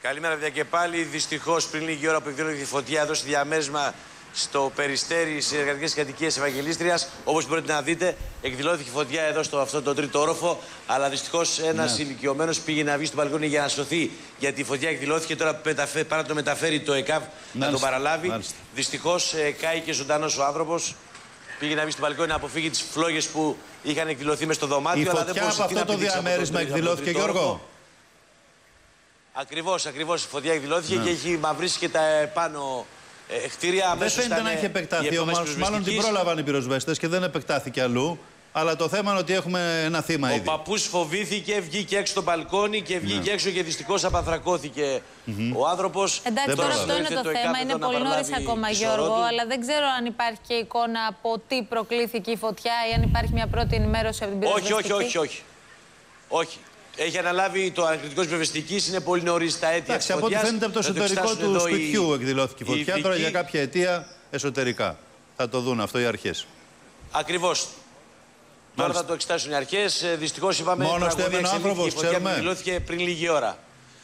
Καλημέρα, παιδιά, και πάλι. Δυστυχώς, πριν λίγη ώρα που εκδηλώθηκε η φωτιά εδώ στη διαμέρισμα στο Περιστέρι, στις εργατικές κατοικίες Ευαγγελίστριας, όπως μπορείτε να δείτε, εκδηλώθηκε η φωτιά εδώ στο αυτό το τρίτο όροφο. Αλλά δυστυχώς ένας ηλικιωμένος πήγε να βγει στο μπαλκόνι για να σωθεί, γιατί η φωτιά εκδηλώθηκε. Τώρα πάει να το μεταφέρει το ΕΚΑΒ να τον παραλάβει. Δυστυχώς κάηκε ζωντανός ο άνθρωπος. Πήγε να βγει στο μπαλκόνι να αποφύγει τις φλόγες που είχαν εκδηλωθεί μες στο δωμάτιο. Η φωτιά από αυτό το διαμέρισμα εκδηλώθηκε, Γιώργο. Ακριβώς, η φωτιά εκδηλώθηκε και έχει μαυρίσει και τα επάνω κτίρια. Δεν φαίνεται να έχει επεκταθεί όμως. Μάλλον την πρόλαβαν οι πυροσβέστες και δεν επεκτάθηκε αλλού. Αλλά το θέμα είναι ότι έχουμε ένα θύμα ήδη. Ο παππούς φοβήθηκε, βγήκε έξω στο μπαλκόνι και βγήκε έξω και δυστυχώς απανθρακώθηκε ο άνθρωπος. Εντάξει, τώρα αυτό είναι το θέμα. Είναι πολύ νωρίς ακόμα, Γιώργο, αλλά δεν ξέρω αν υπάρχει και εικόνα από τι προκλήθηκε η φωτιά ή αν υπάρχει μια πρώτη ενημέρωση από την πυροσβεστική. Όχι. Έχει αναλάβει το ανακριτικός πυροσβεστικής, είναι πολύ νωρίς τα αίτια της φωτιάς. Από ό,τι φαίνεται από το εσωτερικό του σπιτιού εκδηλώθηκε η φωτιά, τώρα για κάποια αιτία εσωτερικά. Θα το δουν αυτό οι αρχές. Ακριβώς. Τώρα θα το εξετάσουν οι αρχές. Δυστυχώς είπαμε ότι η φωτιά που εκδηλώθηκε πριν λίγη ώρα.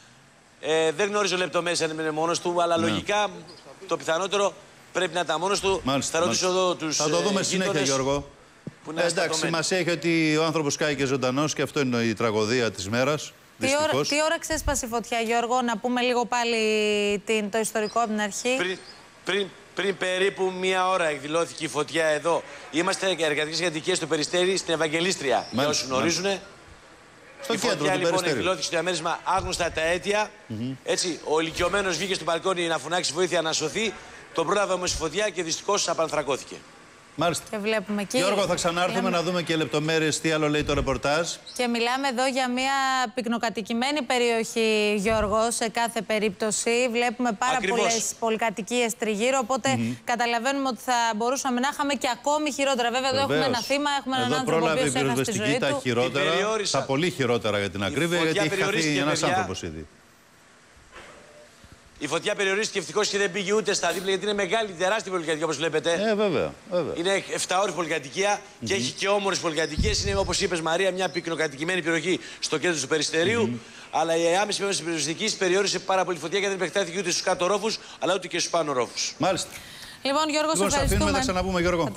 Δεν γνωρίζω λεπτομέρειες αν είναι μόνος του, αλλά λογικά το πιθανότερο πρέπει να ήταν μόνος του. Θα ρωτήσω εδώ τους θα το δούμε συνέχεια, Γιώργο. Εντάξει, σημασία έχει ότι ο άνθρωπος κάηκε ζωντανός και αυτό είναι η τραγωδία της μέρας. Τι ώρα ξέσπασε η φωτιά, Γιώργο, να πούμε λίγο πάλι το ιστορικό από την αρχή. Πριν περίπου μία ώρα εκδηλώθηκε η φωτιά εδώ. Είμαστε εργατικές κατοικίες στο Περιστέρι, στην Ευαγγελίστρια. Για όσους γνωρίζουν. Η φωτιά λοιπόν εκδηλώθηκε στο διαμέρισμα, άγνωστα τα αίτια. Έτσι, ο ηλικιωμένος βγήκε στο μπαλκόνι να φωνάξει βοήθεια να σωθεί. Τον πρόλαβε όμως η φωτιά και δυστυχώς απανθρακώθηκε. Μάλιστα. Και βλέπουμε εκεί. Γιώργο, θα ξανάρθουμε να δούμε και λεπτομέρειες τι άλλο λέει το ρεπορτάζ. Και μιλάμε εδώ για μια πυκνοκατοικημένη περιοχή, Γιώργο, σε κάθε περίπτωση. Βλέπουμε πάρα πολλές πολυκατοικίες τριγύρω. Οπότε καταλαβαίνουμε ότι θα μπορούσαμε να είχαμε και ακόμη χειρότερα. Βέβαια, εδώ έχουμε ένα θύμα, έχουμε έναν άνθρωπο που έχασε τη ζωή του. Τα χειρότερα, τα πολύ χειρότερα για την ακρίβεια, γιατί έχει χαθεί ένας άνθρωπος ήδη. Η φωτιά περιορίστηκε ευτυχώς και δεν πήγε ούτε στα δίπλα, γιατί είναι μεγάλη, τεράστια πολυκατοικία όπως βλέπετε. Βέβαια. Είναι 7ώρες πολυκατοικία και έχει και όμορφες πολυκατοικίες. Είναι, όπως είπες, Μαρία, μια πυκνοκατοικημένη περιοχή στο κέντρο του Περιστερίου. Αλλά η άμεση επέμβαση της πυροσβεστικής περιόρισε πάρα πολύ φωτιά και δεν επεκτάθηκε ούτε στους κάτω ρόφους, αλλά ούτε και στους πάνω ρόφους. Μάλιστα. Λοιπόν, Γιώργο, σε ευχαριστούμε. Θα ξαναπούμε, Γιώργο.